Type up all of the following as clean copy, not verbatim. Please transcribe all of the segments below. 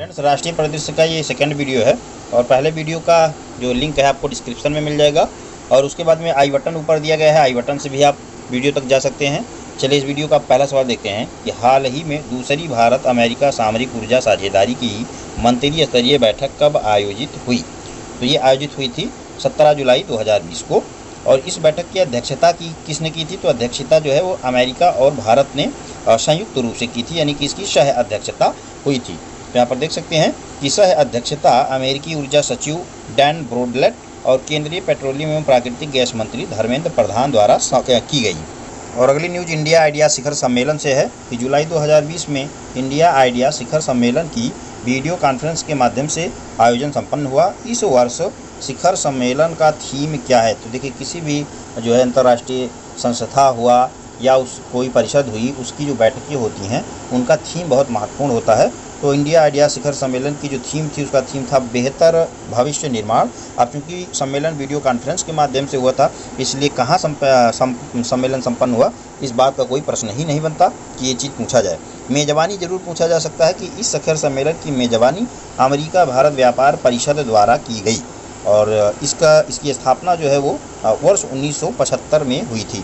Friends, राष्ट्रीय परिदृश्य का ये सेकंड वीडियो है और पहले वीडियो का जो लिंक है आपको डिस्क्रिप्शन में मिल जाएगा और उसके बाद में आई बटन ऊपर दिया गया है। आई बटन से भी आप वीडियो तक जा सकते हैं। चलिए इस वीडियो का पहला सवाल देखते हैं कि हाल ही में दूसरी भारत अमेरिका सामरिक ऊर्जा साझेदारी की मंत्री स्तरीय बैठक कब आयोजित हुई। तो ये आयोजित हुई थी 17 जुलाई 2020 को और इस बैठक की अध्यक्षता किसने की थी। तो अध्यक्षता जो है वो अमेरिका और भारत ने संयुक्त रूप से की थी, यानी कि इसकी सह अध्यक्षता हुई थी। तो यहाँ पर देख सकते हैं कि सह अध्यक्षता अमेरिकी ऊर्जा सचिव डैन ब्रोडलेट और केंद्रीय पेट्रोलियम एवं प्राकृतिक गैस मंत्री धर्मेंद्र प्रधान द्वारा की गई। और अगली न्यूज इंडिया आइडिया शिखर सम्मेलन से है कि जुलाई 2020 में इंडिया आइडिया शिखर सम्मेलन की वीडियो कॉन्फ्रेंस के माध्यम से आयोजन संपन्न हुआ। इस वर्ष शिखर सम्मेलन का थीम क्या है। तो देखिए, किसी भी जो है अंतर्राष्ट्रीय संस्था हुआ या कोई परिषद हुई, उसकी जो बैठकें होती हैं उनका थीम बहुत महत्वपूर्ण होता है। तो इंडिया आइडिया शिखर सम्मेलन की जो थीम थी उसका थीम था बेहतर भविष्य निर्माण। अब चूँकि सम्मेलन वीडियो कॉन्फ्रेंस के माध्यम से हुआ था, इसलिए कहाँ सम्मेलन संपन्न हुआ इस बात का कोई प्रश्न ही नहीं बनता कि ये चीज़ पूछा जाए। मेज़बानी जरूर पूछा जा सकता है कि इस शिखर सम्मेलन की मेज़बानी अमेरिका भारत व्यापार परिषद द्वारा की गई और इसकी स्थापना जो है वो वर्ष 1975 में हुई थी।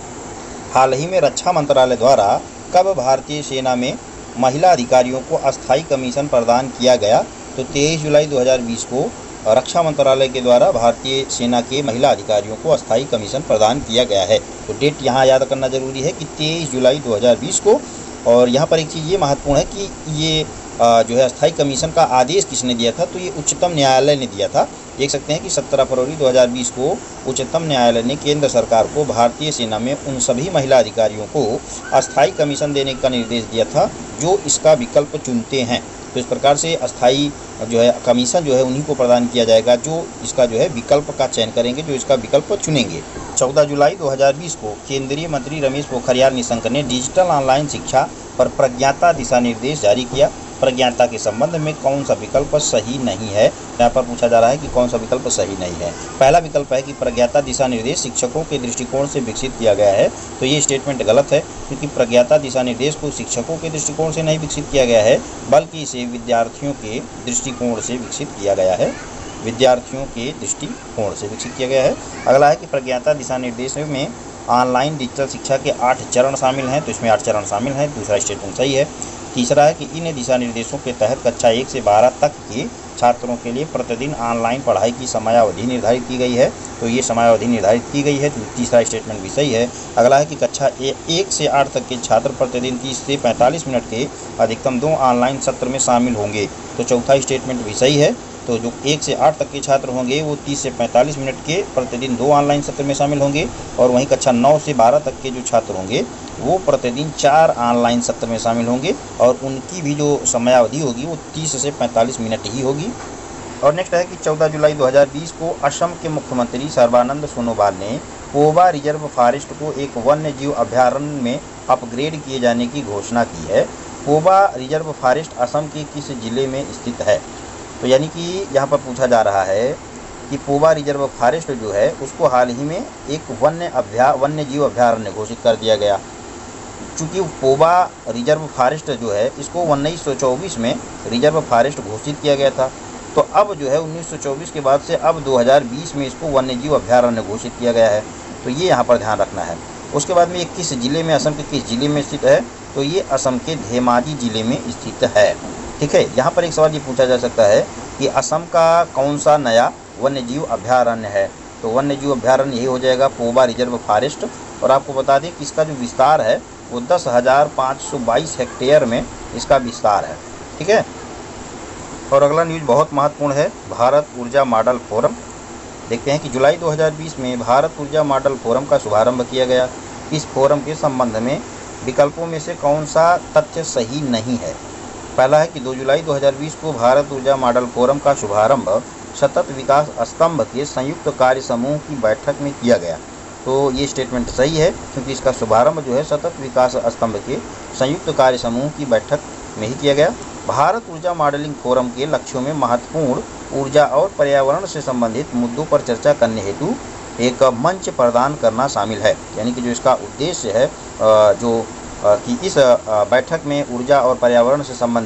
हाल ही में रक्षा मंत्रालय द्वारा कब भारतीय सेना में महिला अधिकारियों को अस्थायी कमीशन प्रदान किया गया। तो 23 जुलाई 2020 को रक्षा मंत्रालय के द्वारा भारतीय सेना के महिला अधिकारियों को अस्थायी कमीशन प्रदान किया गया है। तो डेट यहाँ याद करना जरूरी है कि 23 जुलाई 2020 को। और यहाँ पर एक चीज़ ये महत्वपूर्ण है कि ये जो है अस्थायी कमीशन का आदेश किसने दिया था। तो ये उच्चतम न्यायालय ने दिया था। देख सकते हैं कि 17 फरवरी 2020 को उच्चतम न्यायालय ने केंद्र सरकार को भारतीय सेना में उन सभी महिला अधिकारियों को अस्थायी कमीशन देने का निर्देश दिया था जो इसका विकल्प चुनते हैं। तो इस प्रकार से अस्थायी जो है कमीशन जो है उन्हीं को प्रदान किया जाएगा जो इसका जो है विकल्प का चयन करेंगे, जो इसका विकल्प चुनेंगे। 14 जुलाई 2020 को केंद्रीय मंत्री रमेश पोखरियाल निशंक ने डिजिटल ऑनलाइन शिक्षा पर प्रज्ञाता दिशा निर्देश जारी किया। प्रज्ञाता के संबंध में कौन सा विकल्प सही नहीं है। यहाँ पर पूछा जा रहा है कि कौन सा विकल्प सही नहीं है। पहला विकल्प है कि प्रज्ञाता दिशा निर्देश शिक्षकों के दृष्टिकोण से विकसित किया गया है। तो ये स्टेटमेंट गलत है, क्योंकि प्रज्ञाता दिशा निर्देश को शिक्षकों के दृष्टिकोण से नहीं विकसित किया गया है, बल्कि इसे विद्यार्थियों के दृष्टिकोण से विकसित किया गया है। विद्यार्थियों के दृष्टिकोण से विकसित किया गया है। अगला है कि प्रज्ञाता दिशा निर्देश में ऑनलाइन डिजिटल शिक्षा के 8 चरण शामिल हैं। तो इसमें 8 चरण शामिल हैं। दूसरा स्टेटमेंट सही है। तीसरा है कि इन दिशा निर्देशों के तहत कक्षा 1 से 12 तक के छात्रों के लिए प्रतिदिन ऑनलाइन पढ़ाई की समयावधि निर्धारित की गई है। तो ये समयावधि निर्धारित की गई है। तो तीसरा स्टेटमेंट भी सही है। अगला है कि कक्षा 1 से 8 तक के छात्र प्रतिदिन 30 से 45 मिनट के अधिकतम 2 ऑनलाइन सत्र में शामिल होंगे। तो चौथा स्टेटमेंट भी सही है। तो जो 1 से 8 तक के छात्र होंगे वो 30 से 45 मिनट के प्रतिदिन 2 ऑनलाइन सत्र में शामिल होंगे और वहीं कक्षा 9 से 12 तक के जो छात्र होंगे वो प्रतिदिन 4 ऑनलाइन सत्र में शामिल होंगे और उनकी भी जो समयावधि होगी वो 30 से 45 मिनट ही होगी। और नेक्स्ट है कि 14 जुलाई 2020 को असम के मुख्यमंत्री सर्बानंद सोनोवाल ने पोबा रिजर्व फॉरेस्ट को एक वन्य जीव अभयारण्य में अपग्रेड किए जाने की घोषणा की है। पोबा रिजर्व फॉरेस्ट असम के किस जिले में स्थित है। तो यानी कि यहाँ पर पूछा जा रहा है कि पोबा रिजर्व फॉरेस्ट जो है उसको हाल ही में एक वन्य जीव अभयारण्य घोषित कर दिया गया। चूँकि पोबा रिजर्व फॉरेस्ट जो है इसको 1924 में रिजर्व फॉरेस्ट घोषित किया गया था। तो अब जो है 1924 के बाद से अब 2020 में इसको वन्य जीव अभयारण्य घोषित किया गया है। तो ये यहाँ पर ध्यान रखना है। उसके बाद में ये किस जिले में, असम के किस जिले में स्थित है। तो ये असम के धेमाजी जिले में स्थित है। ठीक है। यहाँ पर एक सवाल ये पूछा जा सकता है कि असम का कौन सा नया वन्य जीव अभयारण्य है। तो वन्य जीव अभयारण्य यही हो जाएगा पोबा रिजर्व फॉरेस्ट। और आपको बता दें कि इसका जो विस्तार है वो 10,522 हेक्टेयर में इसका विस्तार है। ठीक है। और अगला न्यूज़ बहुत महत्वपूर्ण है, भारत ऊर्जा मॉडल फोरम। देखते हैं कि जुलाई 2020 में भारत ऊर्जा मॉडल फोरम का शुभारंभ किया गया। इस फोरम के संबंध में विकल्पों में से कौन सा तथ्य सही नहीं है। पहला है कि 2 जुलाई 2020 को भारत ऊर्जा मॉडल फोरम का शुभारंभ सतत विकास स्तंभ के संयुक्त कार्य समूह की बैठक में किया गया। तो ये स्टेटमेंट सही है, क्योंकि इसका शुभारंभ जो है सतत विकास स्तंभ के संयुक्त कार्य समूह की बैठक में ही किया गया। भारत ऊर्जा मॉडलिंग फोरम के लक्ष्यों में महत्वपूर्ण ऊर्जा और पर्यावरण से संबंधित मुद्दों पर चर्चा करने हेतु एक मंच प्रदान करना शामिल है। यानी कि जो इसका उद्देश्य है कि इस बैठक में ऊर्जा और पर्यावरण से संबंधित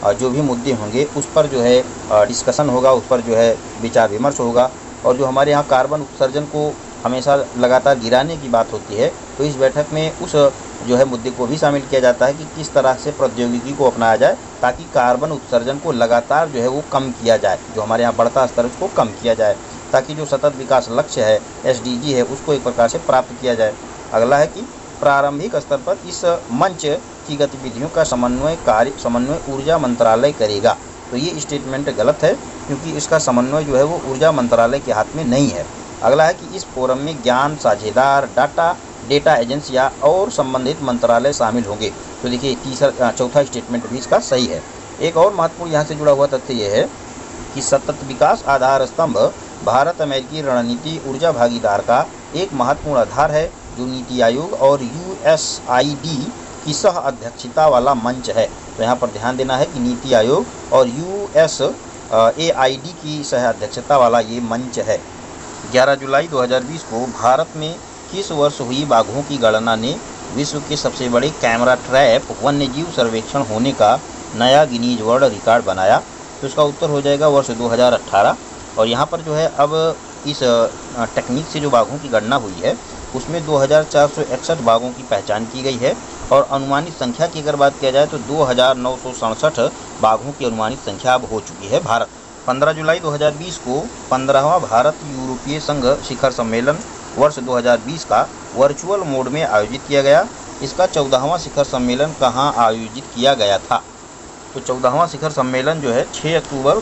जो भी मुद्दे होंगे उस पर जो है डिस्कशन होगा, उस पर जो है विचार विमर्श होगा। और जो हमारे यहाँ कार्बन उत्सर्जन को हमेशा लगातार गिराने की बात होती है, तो इस बैठक में उस जो है मुद्दे को भी शामिल किया जाता है कि किस तरह से प्रौद्योगिकी को अपनाया जाए ताकि कार्बन उत्सर्जन को लगातार जो है वो कम किया जाए, जो हमारे यहाँ बढ़ता स्तर उसको कम किया जाए, ताकि जो सतत विकास लक्ष्य है SDG है उसको एक प्रकार से प्राप्त किया जाए। अगला है कि प्रारंभिक स्तर पर इस मंच की गतिविधियों का समन्वय ऊर्जा मंत्रालय करेगा। तो ये स्टेटमेंट गलत है, क्योंकि इसका समन्वय जो है वो ऊर्जा मंत्रालय के हाथ में नहीं है। अगला है कि इस फोरम में ज्ञान साझेदार, डेटा एजेंसियां और संबंधित मंत्रालय शामिल होंगे। तो देखिए चौथा स्टेटमेंट भी इसका सही है। एक और महत्वपूर्ण यहाँ से जुड़ा हुआ तथ्य यह है कि सतत विकास आधार स्तंभ भारत अमेरिकी रणनीति ऊर्जा भागीदार का एक महत्वपूर्ण आधार है, जो नीति आयोग और USAID की सह अध्यक्षता वाला मंच है। तो यहाँ पर ध्यान देना है कि नीति आयोग और USAID की सह अध्यक्षता वाला ये मंच है। 11 जुलाई 2020 को भारत में किस वर्ष हुई बाघों की गणना ने विश्व के सबसे बड़े कैमरा ट्रैप वन्यजीव सर्वेक्षण होने का नया गिनीज वर्ल्ड रिकॉर्ड बनाया? तो इसका उत्तर हो जाएगा वर्ष 2018। और यहाँ पर जो है अब इस टेक्निक से जो बाघों की गणना हुई है उसमें 2461 बाघों की पहचान की गई है, और अनुमानित संख्या की अगर बात किया जाए तो 2967 बाघों की अनुमानित संख्या अब हो चुकी है। भारत 15 जुलाई 2020 को 15वां भारत यूरोपीय संघ शिखर सम्मेलन वर्ष 2020 का वर्चुअल मोड में आयोजित किया गया। इसका 14वां शिखर सम्मेलन कहाँ आयोजित किया गया था? तो 14वां शिखर सम्मेलन जो है 6 अक्टूबर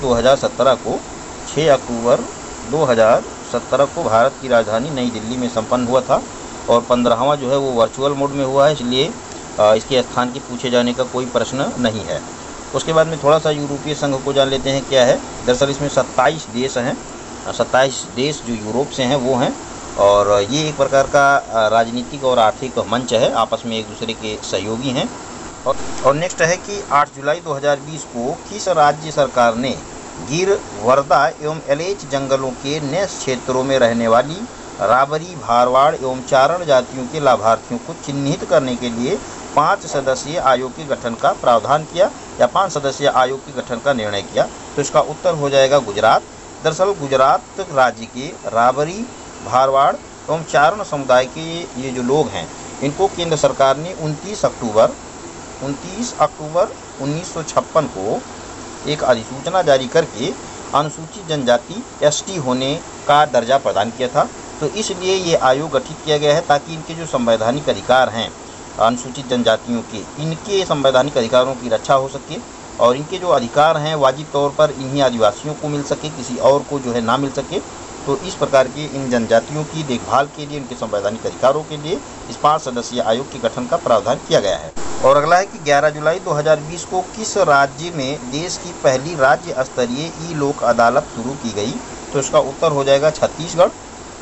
2017 को भारत की राजधानी नई दिल्ली में संपन्न हुआ था, और 15वां जो है वो वर्चुअल मोड में हुआ है, इसलिए इसके स्थान के पूछे जाने का कोई प्रश्न नहीं है। उसके बाद में थोड़ा सा यूरोपीय संघ को जान लेते हैं क्या है। दरअसल इसमें 27 देश हैं, 27 देश जो यूरोप से हैं वो हैं, और ये एक प्रकार का राजनीतिक और आर्थिक मंच है, आपस में एक दूसरे के सहयोगी हैं। और नेक्स्ट है कि 8 जुलाई 2020 को किस राज्य सरकार ने गिर, वर्धा एवं एलेच जंगलों के नेस क्षेत्रों में रहने वाली राबरी, भारवाड़ एवं चारण जातियों के लाभार्थियों को चिन्हित करने के लिए 5 सदस्यीय आयोग के गठन का प्रावधान किया, या 5 सदस्यीय आयोग के गठन का निर्णय किया? तो इसका उत्तर हो जाएगा गुजरात। दरअसल गुजरात राज्य के राबरी, भारवाड़ एवं चारण समुदाय के ये जो लोग हैं इनको केंद्र सरकार ने 29 अक्टूबर 1956 को एक अधिसूचना जारी करके अनुसूचित जनजाति ST होने का दर्जा प्रदान किया था। तो इसलिए ये आयोग गठित किया गया है ताकि इनके जो संवैधानिक अधिकार हैं अनुसूचित जनजातियों के, इनके संवैधानिक अधिकारों की रक्षा हो सके, और इनके जो अधिकार हैं वाजिब तौर पर इन्हीं आदिवासियों को मिल सके, किसी और को जो है ना मिल सके। तो इस प्रकार के इन जनजातियों की देखभाल के लिए, उनके संवैधानिक अधिकारों के लिए इस 5 सदस्यीय आयोग के गठन का प्रावधान किया गया है। और अगला है कि 11 जुलाई 2020 को किस राज्य में देश की पहली राज्य स्तरीय ई-लोक अदालत शुरू की गई? तो इसका उत्तर हो जाएगा छत्तीसगढ़।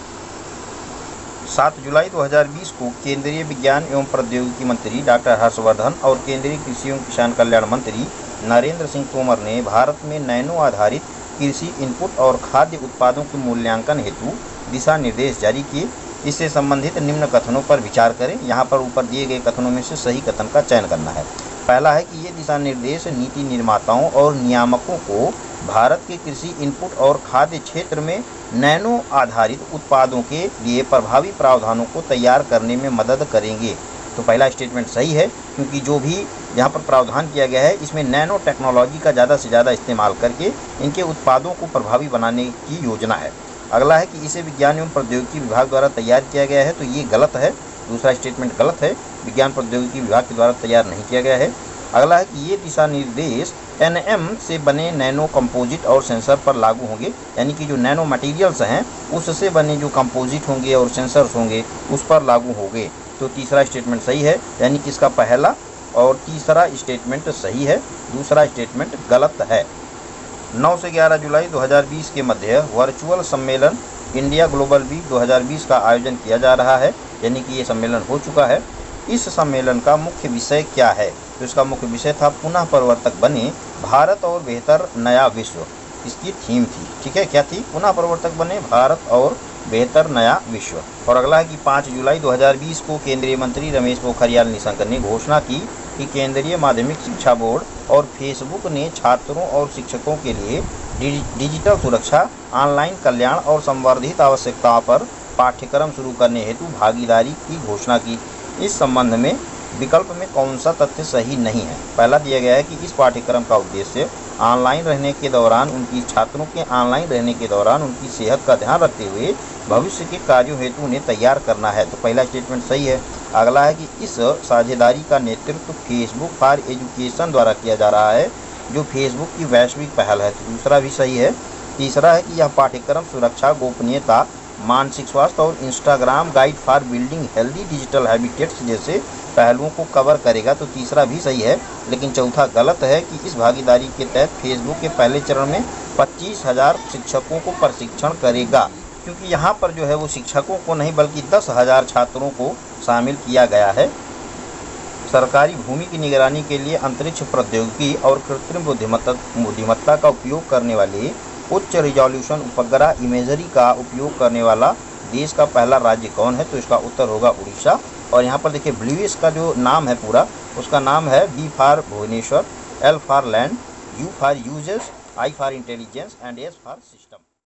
7 जुलाई 2020 को केंद्रीय विज्ञान एवं प्रौद्योगिकी मंत्री डॉक्टर हर्षवर्धन और केंद्रीय कृषि एवं किसान कल्याण मंत्री नरेंद्र सिंह तोमर ने भारत में नैनो आधारित कृषि इनपुट और खाद्य उत्पादों के मूल्यांकन हेतु दिशा निर्देश जारी किए। इससे संबंधित निम्न कथनों पर विचार करें। यहाँ पर ऊपर दिए गए कथनों में से सही कथन का चयन करना है। पहला है कि ये दिशा निर्देश नीति निर्माताओं और नियामकों को भारत के कृषि इनपुट और खाद्य क्षेत्र में नैनो आधारित उत्पादों के लिए प्रभावी प्रावधानों को तैयार करने में मदद करेंगे। तो पहला स्टेटमेंट सही है, क्योंकि जो भी यहाँ पर प्रावधान किया गया है इसमें नैनो टेक्नोलॉजी का ज़्यादा से ज़्यादा इस्तेमाल करके इनके उत्पादों को प्रभावी बनाने की योजना है। अगला है कि इसे विज्ञान एवं प्रौद्योगिकी विभाग द्वारा तैयार किया गया है। तो ये गलत है, दूसरा स्टेटमेंट गलत है, विज्ञान प्रौद्योगिकी विभाग के द्वारा तैयार नहीं किया गया है। अगला है कि ये दिशा निर्देश NM से बने नैनो कंपोजिट और सेंसर पर लागू होंगे, यानी कि जो नैनो मटेरियल्स हैं उससे बने जो कंपोजिट होंगे और सेंसर्स होंगे उस पर लागू होंगे। तो तीसरा स्टेटमेंट सही है, यानी कि इसका पहला और तीसरा स्टेटमेंट सही है, दूसरा स्टेटमेंट गलत है। 9 से 11 जुलाई 2020 के मध्य वर्चुअल सम्मेलन इंडिया ग्लोबल वीक 2020 का आयोजन किया जा रहा है, यानी कि ये सम्मेलन हो चुका है। इस सम्मेलन का मुख्य विषय क्या है? तो इसका मुख्य विषय था पुनः प्रवर्तक बने भारत और बेहतर नया विश्व। इसकी थीम थी, ठीक है, क्या थी? पुनः प्रवर्तक बने भारत और बेहतर नया विश्व। और अगला है कि 5 जुलाई 2020 को केंद्रीय मंत्री रमेश पोखरियाल निशंक ने घोषणा की कि केंद्रीय माध्यमिक शिक्षा बोर्ड और फेसबुक ने छात्रों और शिक्षकों के लिए डिजिटल सुरक्षा, ऑनलाइन कल्याण और संवर्धित आवश्यकताओं पर पाठ्यक्रम शुरू करने हेतु भागीदारी की घोषणा की। इस संबंध में विकल्प में कौन सा तथ्य सही नहीं है? पहला दिया गया है कि इस पाठ्यक्रम का उद्देश्य ऑनलाइन रहने के दौरान उनकी सेहत का ध्यान रखते हुए भविष्य के कार्यों हेतु उन्हें तैयार करना है। तो पहला स्टेटमेंट सही है। अगला है कि इस साझेदारी का नेतृत्व फेसबुक फॉर एजुकेशन द्वारा किया जा रहा है, जो फेसबुक की वैश्विक पहल है। तो दूसरा भी सही है। तीसरा है कि यह पाठ्यक्रम सुरक्षा, गोपनीयता, मानसिक स्वास्थ्य और Instagram guide for building healthy digital habitats जैसे पहलुओं को कवर करेगा। तो तीसरा भी सही है। लेकिन चौथा गलत है कि इस भागीदारी के तहत फेसबुक के पहले चरण में 25,000 शिक्षकों को प्रशिक्षण करेगा, क्योंकि यहाँ पर जो है वो शिक्षकों को नहीं बल्कि 10,000 छात्रों को शामिल किया गया है। सरकारी भूमि की निगरानी के लिए अंतरिक्ष प्रौद्योगिकी और कृत्रिम बुद्धिमत्ता का उपयोग करने वाले उच्च रिजोल्यूशन उपग्रह इमेजरी का उपयोग करने वाला देश का पहला राज्य कौन है? तो इसका उत्तर होगा उड़ीसा। और यहाँ पर देखिए ब्लूइश का जो नाम है पूरा, उसका नाम है B for Bhubaneswar, L for land, U for uses, I for intelligence and S for system.